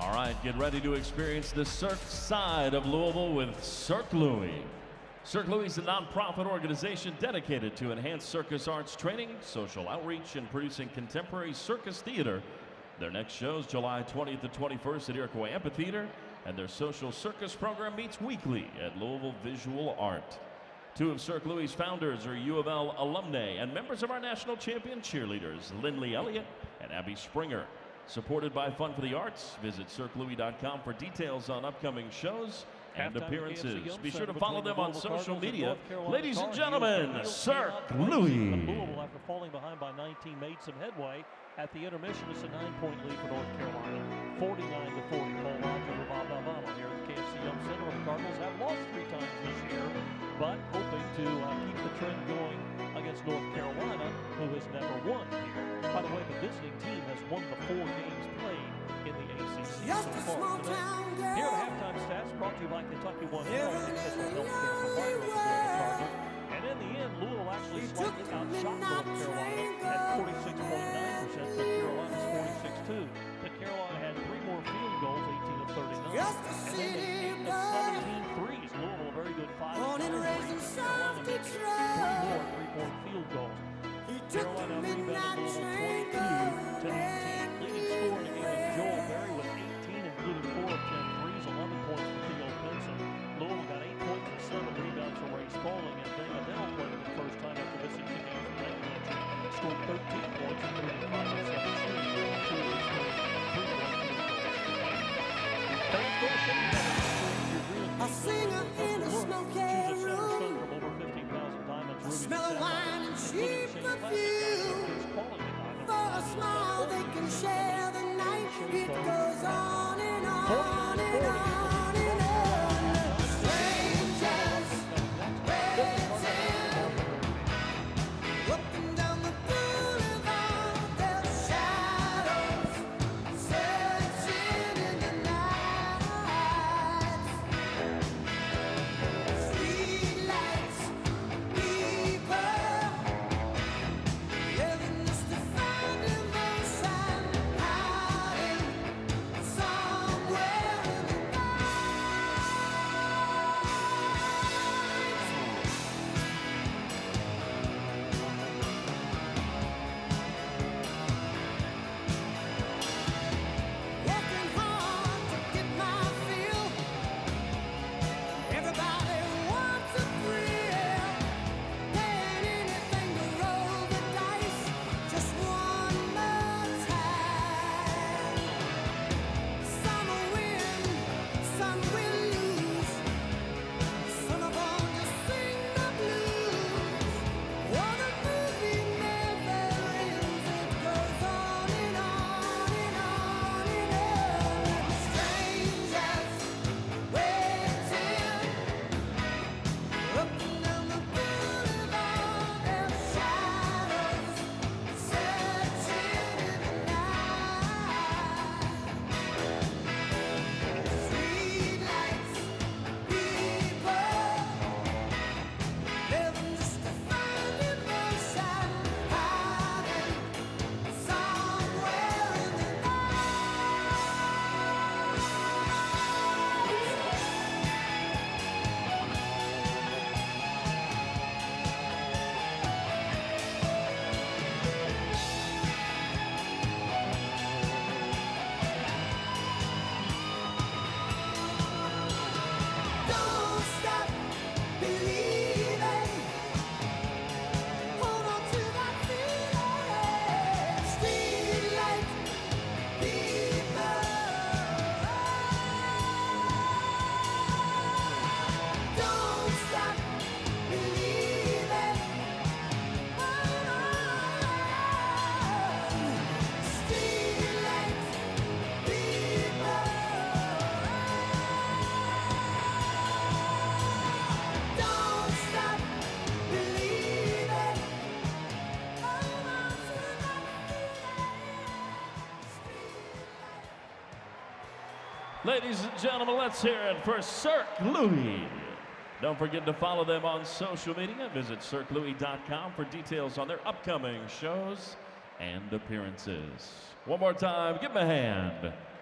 All right, get ready to experience the Cirque side of Louisville with CirqueLouis. CirqueLouis is a nonprofit organization dedicated to enhanced circus arts training, social outreach, and producing contemporary circus theater. Their next show is July 20th to 21st at Iroquois Amphitheater, and their social circus program meets weekly at Louisville Visual Art. Two of CirqueLouis' founders are U of L alumni and members of our national champion cheerleaders, Lindley Elliott and Abby Springer. Supported by Fun for the Arts, visit CirqueLouis.com for details on upcoming shows and appearances. Be sure to follow them on social media. Ladies and gentlemen, CirqueLouis. Louisville, after falling behind by 19, made some headway. At the intermission, it's a 9-point lead for North Carolina, 49-40. Paul Roger and Bob Alvano here at the KFC Young Center. The Cardinals have lost 3 times this year, but hoping to keep the trend going against North Carolina, who has never won here. By the way, the visiting team has won the 4 games played in the ACC so far today. Here are the halftime stats brought to you by Kentucky One Health, the official healthcare provider of the Cardinals. And in the end, Louisville actually slightly outshot North Carolina at 46.9%, but Carolina's 46.2%. But Carolina had 3 more field goals, 18 of 39. And then they aimed at 17 threes. Louisville, a very good 5 of 9. Carolina made 3 more 3-point field goals. Carolina rebounded Louisville 22 to 18. Leading scorer in the game was Joel Berry with 18, including 4 of 10 threes, 11 points for Theo Benson. Louisville got 8 points and 7 rebounds for Ray Spaulding, and Dana Dell played for the first time after missing 2 games from that UNC. Scored 13 points, including 5 of 7 shooting, 2 of his 3-point field goals. A singer in a smoky room, a smell of wine and cheap perfume. For a smile they can share the night. It goes on and on and on and on. Strangers waiting, looking down the boulevard, their shadows searching in the night. Streetlights, people, living just to find emotion, hiding somewhere in the night. Working hard to get my fill. Everybody wants a thrill. Paying anything to roll the dice just one more time. Some will win, some will lose. Some are born to sing the blues. Oh, the movie never ends. It goes on and on and on and on. Strangers waiting, looking down the boulevard, their shadows searching in the night. Streetlights, people, living just to find emotion, hiding somewhere in the night. Don't stop believing. Hold on to that feeling. Streetlight people. Don't stop believing. Streetlight people. Don't stop believing. Hold on to that feeling. Ladies and gentlemen, let's hear it for CirqueLouis. Don't forget to follow them on social media. Visit CirqueLouis.com for details on their upcoming shows and appearances. One more time, give them a hand.